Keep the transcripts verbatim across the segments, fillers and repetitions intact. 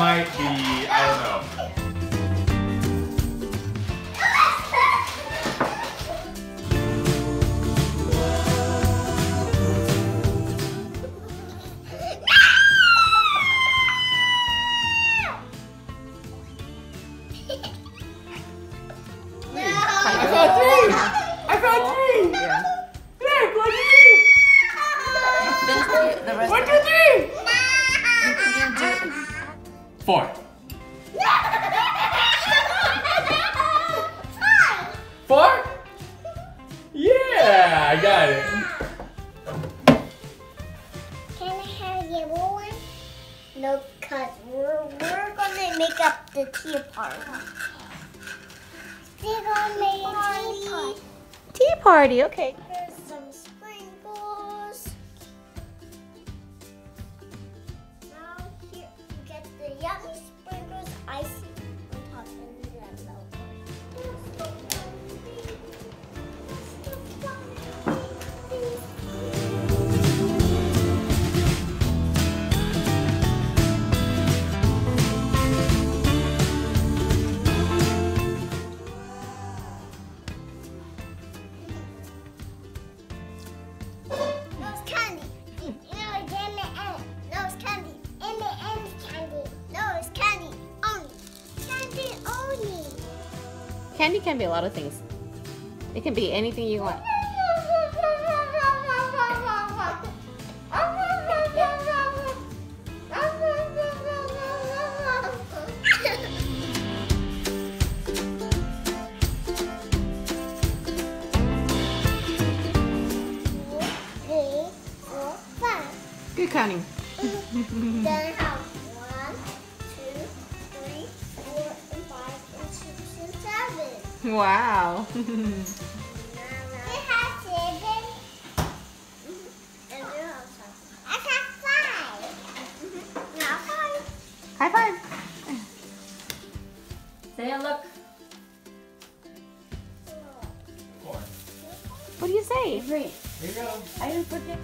might be, I don't know. I found three! I found three! Yeah. Look, one, two, three! The rest One, two, three! you do. Four. Four? Yeah, I got it. Can I have a yellow one? No, because we're, we're going to make up the tea party. We're going to make a tea party. Tea party, okay. There's some sprinkles. Now here you get the yummy sprinkles, icy on top of the yellow. Candy can be a lot of things. It can be anything you want. Good counting. Then I have one, two, three, four, and five, and six, and seven. Wow. It has seven. And it has seven. I have five. Now five. High five. Zaya, look. Four. What do you say? Here Three. you go. I didn't forget.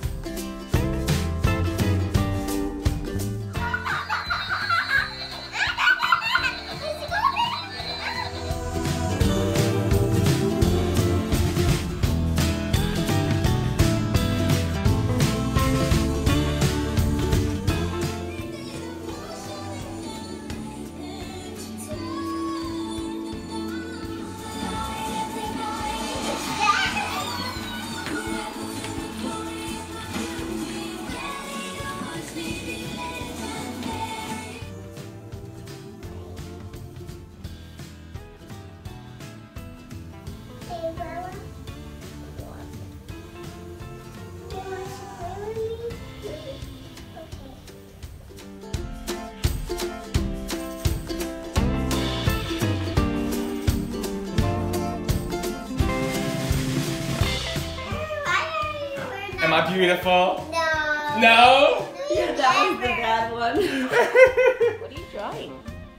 Am I beautiful? No. No? Yeah, that was the bad one. What are you drawing?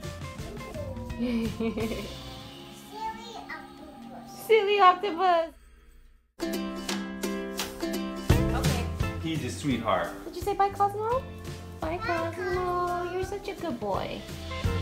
Silly octopus. Silly octopus. Okay. He's a sweetheart. Did you say bye, Cosmo? Bye, Cosmo. You're such a good boy.